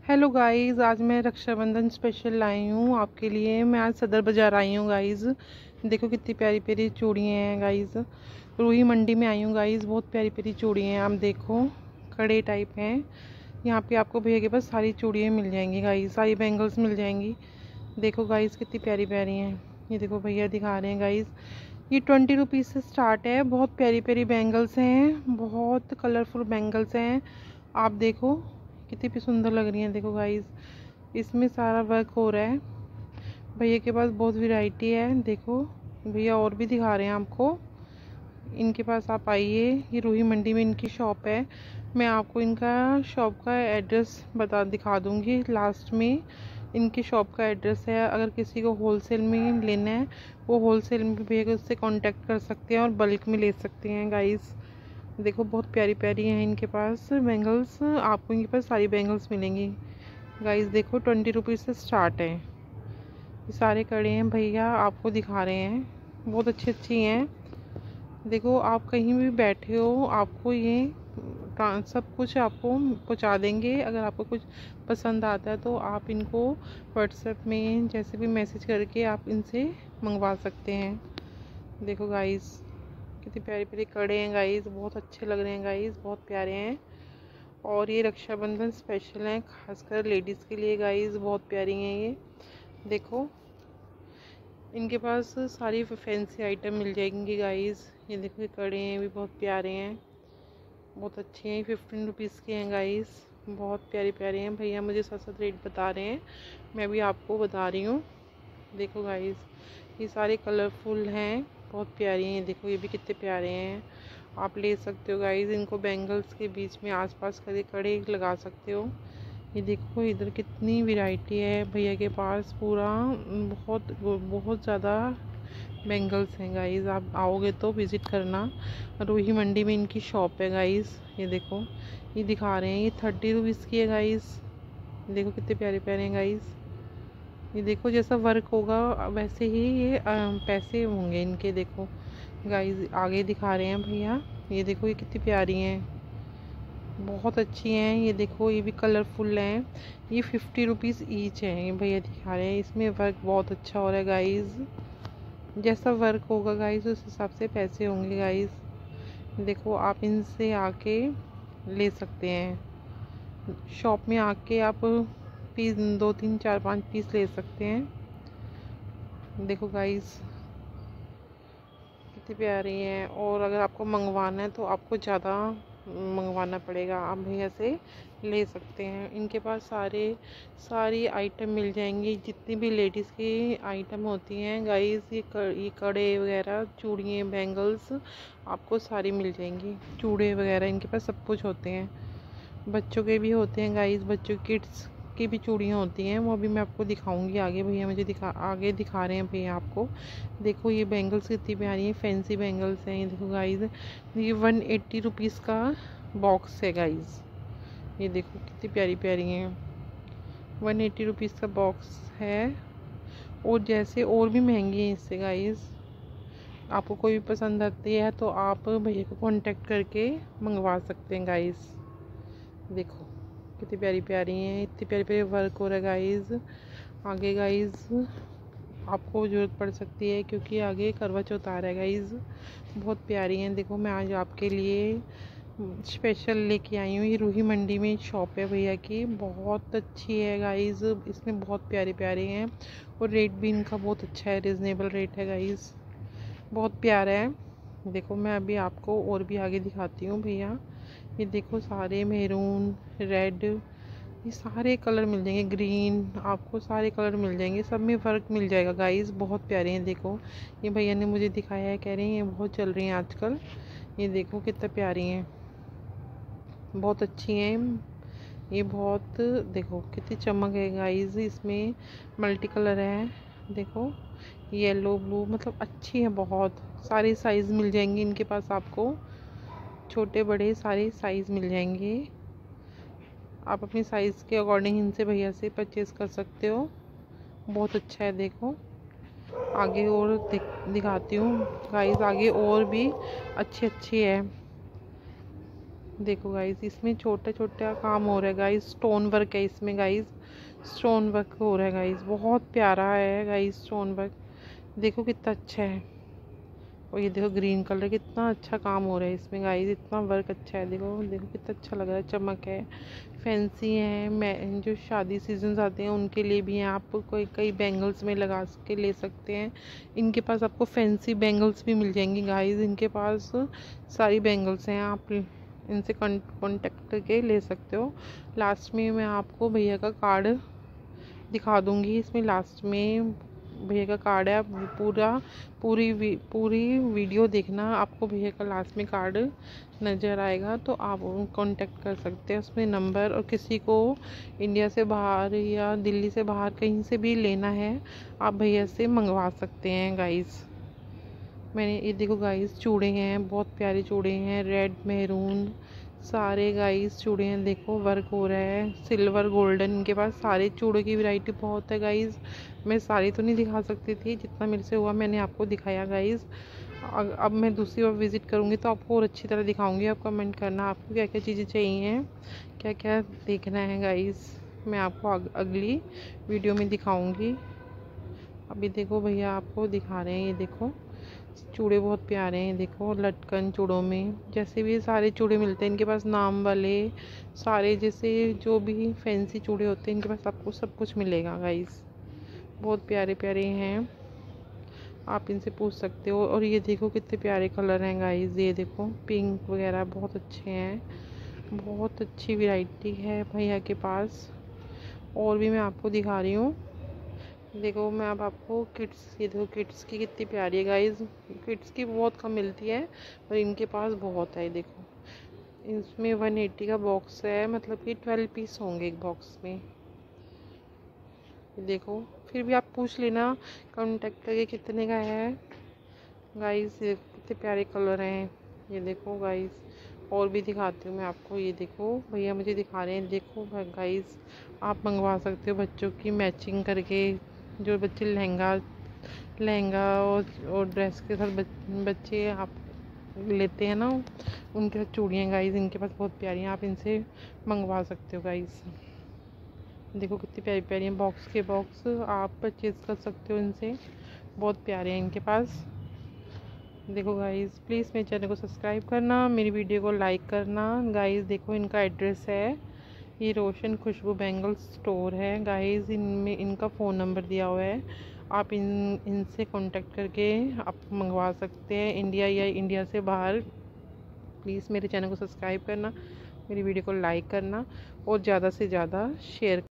Hello guys, आज मैं Rakshabandhan special लाई हूँ आपके लिए। मैं आज सदर बाज़ार आई हूँ गाइस। देखो कितनी प्यारी प्यारी चूड़ियाँ हैं गाइस। रूही मंडी में आई हूँ गाइस। बहुत प्यारी प्यारी चूड़ियाँ हैं, आप देखो कड़े टाइप हैं। यहाँ पे आपको भैया के पास सारी चूड़ियाँ मिल जाएंगी गाइस, सारी बैंगल्स मिल जाएंगी। देखो गाइस कितनी प्यारी प्यारी हैं। ये देखो भैया दिखा रहे हैं गाइस। ये 20 रुपीज़ से स्टार्ट है। बहुत प्यारी प्यारी बैंगल्स हैं, बहुत कलरफुल बैंगल्स हैं। आप देखो कितनी भी सुंदर लग रही हैं। देखो गाइस, इसमें सारा वर्क हो रहा है। भैया के पास बहुत वैरायटी है। देखो भैया और भी दिखा रहे हैं आपको। इनके पास आप आइए, ये रूही मंडी में इनकी शॉप है। मैं आपको इनका शॉप का एड्रेस दिखा दूंगी लास्ट में। इनकी शॉप का एड्रेस है। अगर किसी को होलसेल में लेना है वो होलसेल में भैया को उससे कांटेक्ट कर सकते हैं और बल्क में ले सकते हैं गाइस। देखो बहुत प्यारी प्यारी हैं इनके पास बैंगल्स। आपको इनके पास सारी बैंगल्स मिलेंगी गाइस। देखो 20 रुपीज़ से स्टार्ट है। ये सारे कड़े हैं भैया आपको दिखा रहे हैं, बहुत अच्छी अच्छी हैं। देखो आप कहीं भी बैठे हो आपको ये सब कुछ आपको पहुंचा देंगे। अगर आपको कुछ पसंद आता है तो आप इनको व्हाट्सएप में जैसे भी मैसेज करके आप इनसे मंगवा सकते हैं। देखो गाइस कितनी प्यारी प्यारी कड़े हैं गाइस, बहुत अच्छे लग रहे हैं गाइस, बहुत प्यारे हैं। और ये रक्षाबंधन स्पेशल हैं, खासकर लेडीज़ के लिए गाइस। बहुत प्यारी हैं ये। देखो इनके पास सारी फैंसी आइटम मिल जाएंगी गाइस। ये देखो ये कड़े हैं, भी बहुत प्यारे हैं, बहुत अच्छे हैं। 15 रुपीज़ के हैं गाइस, बहुत प्यारे प्यारे हैं। भैया मुझे साथ साथ रेट बता रहे हैं, मैं भी आपको बता रही हूँ। देखो गाइस ये सारे कलरफुल हैं, बहुत प्यारी हैं। देखो ये भी कितने प्यारे हैं, आप ले सकते हो गाइस। इनको बैंगल्स के बीच में आसपास कड़े लगा सकते हो। ये देखो इधर कितनी वैरायटी है भैया के पास, पूरा बहुत बहुत ज़्यादा बैंगल्स हैं गाइस। आप आओगे तो विज़िट करना। रूही मंडी में इनकी शॉप है गाइस। ये देखो ये दिखा रहे हैं, ये 30 रुपीज़ की है गाइस। देखो कितने प्यारे प्यारे हैं गाइस। ये देखो जैसा वर्क होगा वैसे ही ये पैसे होंगे इनके। देखो गाइस आगे दिखा रहे हैं भैया। ये देखो ये कितनी प्यारी हैं, बहुत अच्छी हैं। ये देखो ये भी कलरफुल हैं। ये 50 रुपीज़ ईच है, ये भैया दिखा रहे हैं। इसमें वर्क बहुत अच्छा हो रहा है गाइस। जैसा वर्क होगा गाइस उस हिसाब से पैसे होंगे गाइस। देखो आप इनसे आके ले सकते हैं। शॉप में आके आप पीस 2 3 4 5 पीस ले सकते हैं। देखो गाइस कितनी प्यारी हैं। और अगर आपको मंगवाना है तो आपको ज़्यादा मंगवाना पड़ेगा, आप भैया से ले सकते हैं। इनके पास सारी आइटम मिल जाएंगी, जितनी भी लेडीज़ की आइटम होती हैं गाइस। ये कड़े वगैरह, चूड़ियाँ, बैंगल्स आपको सारी मिल जाएंगी। चूड़े वगैरह इनके पास सब कुछ होते हैं। बच्चों के भी होते हैं गाइस, बच्चों किड्स की भी चूड़ियाँ होती हैं, वो भी मैं आपको दिखाऊंगी आगे। भैया मुझे आगे दिखा रहे हैं भैया आपको। देखो ये बैंगल्स कितनी प्यारी हैं, फैंसी बैंगल्स हैं। ये देखो गाइस ये 180 रुपीज़ का बॉक्स है गाइस। ये देखो कितनी प्यारी प्यारी हैं, 180 रुपीज़ का बॉक्स है। और जैसे और भी महंगी हैं इससे गाइस। आपको कोई भी पसंद आती है तो आप भैया को कांटेक्ट करके मंगवा सकते हैं गाइस। देखो कितनी प्यारी प्यारी हैं, इतनी प्यारी प्यारी वर्क हो रहा है गाइस। आगे गाइस आपको ज़रूरत पड़ सकती है क्योंकि आगे करवा चौथ आ रहा है गाइस। बहुत प्यारी हैं। देखो मैं आज आपके लिए स्पेशल लेके आई हूँ। ये रूही मंडी में शॉप है भैया की, बहुत अच्छी है गाइस। इसमें बहुत प्यारे प्यारे हैं और रेट भी इनका बहुत अच्छा है, रिजनेबल रेट है गाइस, बहुत प्यारा है। देखो मैं अभी आपको और भी आगे दिखाती हूँ भैया। ये देखो सारे मेरून, रेड, ये सारे कलर मिल जाएंगे, ग्रीन, आपको सारे कलर मिल जाएंगे। सब में वर्क मिल जाएगा गाइस, बहुत प्यारे हैं। देखो ये भैया ने मुझे दिखाया है, कह रहे हैं ये बहुत चल रही हैं आजकल। ये देखो कितना प्यारी हैं, बहुत अच्छी हैं ये। बहुत देखो कितनी चमक है गाइस, इसमें मल्टी कलर है। देखो येलो ब्लू, मतलब अच्छी है बहुत। सारे साइज़ मिल जाएंगे इनके पास, आपको छोटे बड़े सारे साइज़ मिल जाएंगे। आप अपनी साइज़ के अकॉर्डिंग इनसे भैया से परचेज़ कर सकते हो। बहुत अच्छा है। देखो आगे और दिखाती हूँ गाइस, आगे और भी अच्छी अच्छी है। देखो गाइज, इसमें छोटा छोटा काम हो रहा है गाइज, स्टोन वर्क है इसमें गाइज, स्टोन वर्क हो रहा है गाइज, बहुत प्यारा है गाइज स्टोन वर्क। देखो कितना अच्छा है। और ये देखो ग्रीन कलर, कितना अच्छा काम हो रहा है इसमें गाइज, इतना वर्क अच्छा है। देखो देखो कितना अच्छा लग रहा है, चमक है, फैंसी है। मैं जो शादी सीजन आते हैं उनके लिए भी हैं, आप कोई कई बैंगल्स में लगा के ले सकते हैं। इनके पास आपको फैंसी बैंगल्स भी मिल जाएंगी गाइज, इनके पास सारी बैंगल्स हैं, आप इनसे कांटेक्ट करके ले सकते हो। लास्ट में मैं आपको भैया का कार्ड दिखा दूंगी, इसमें लास्ट में भैया का कार्ड है। आप पूरी वीडियो देखना, आपको भैया का लास्ट में कार्ड नज़र आएगा, तो आप कांटेक्ट कर सकते हैं उसमें नंबर। और किसी को इंडिया से बाहर या दिल्ली से बाहर कहीं से भी लेना है, आप भैया से मंगवा सकते हैं गाइस। मैंने ये देखो गाइस, चूड़े हैं, बहुत प्यारे चूड़े हैं, रेड मैरून सारे गाइस चूड़े हैं। देखो वर्क हो रहा है, सिल्वर गोल्डन, इनके पास सारे चूड़ों की वैरायटी बहुत है गाइस। मैं सारी तो नहीं दिखा सकती थी, जितना मेरे से हुआ मैंने आपको दिखाया गाइस। अब मैं दूसरी बार विज़िट करूँगी तो आपको और अच्छी तरह दिखाऊंगी। आप कमेंट करना आपको क्या क्या चीज़ें चाहिए, क्या क्या देखना है गाइस, मैं आपको अगली वीडियो में दिखाऊंगी। अभी देखो भैया आपको दिखा रहे हैं, ये देखो चूड़े बहुत प्यारे हैं। देखो लटकन चूड़ों में, जैसे भी सारे चूड़े मिलते हैं इनके पास, नाम वाले सारे, जैसे जो भी फैंसी चूड़े होते हैं इनके पास आपको सब कुछ मिलेगा गाइस। बहुत प्यारे प्यारे हैं, आप इनसे पूछ सकते हो। और ये देखो कितने प्यारे कलर हैं गाइस, ये देखो पिंक वगैरह बहुत अच्छे हैं, बहुत अच्छी वैरायटी है भैया के पास। और भी मैं आपको दिखा रही हूँ। देखो मैं अब आपको किड्स, ये देखो किड्स की कितनी प्यारी है गाइस, किड्स की बहुत कम मिलती है और इनके पास बहुत है। देखो इसमें 180 का बॉक्स है, मतलब कि 12 पीस होंगे एक बॉक्स में। देखो फिर भी आप पूछ लेना कांटेक्ट करके कितने का है गाइस। कितने प्यारे कलर हैं, ये देखो गाइस। और भी दिखाती हूँ मैं आपको, ये देखो भैया मुझे दिखा रहे हैं। देखो गाइस, आप मंगवा सकते हो बच्चों की मैचिंग करके, जो बच्चे लहंगा और ड्रेस के साथ बच्चे आप लेते हैं ना, उनके साथ चूड़ियाँ गाइस इनके पास बहुत प्यारी हैं, आप इनसे मंगवा सकते हो गाइस। देखो कितनी प्यारी प्यारी हैं, बॉक्स के बॉक्स आप परचेज़ कर सकते हो इनसे, बहुत प्यारे हैं इनके पास। देखो गाइस, प्लीज़ मेरे चैनल को सब्सक्राइब करना, मेरी वीडियो को लाइक करना गाइस। देखो इनका एड्रेस है, ये रोशन खुशबू बैंगल स्टोर है गाइस, इनमें इनका फ़ोन नंबर दिया हुआ है, आप इनसे कांटेक्ट करके आप मंगवा सकते हैं, इंडिया या इंडिया से बाहर। प्लीज़ मेरे चैनल को सब्सक्राइब करना, मेरी वीडियो को लाइक करना और ज़्यादा से ज़्यादा शेयर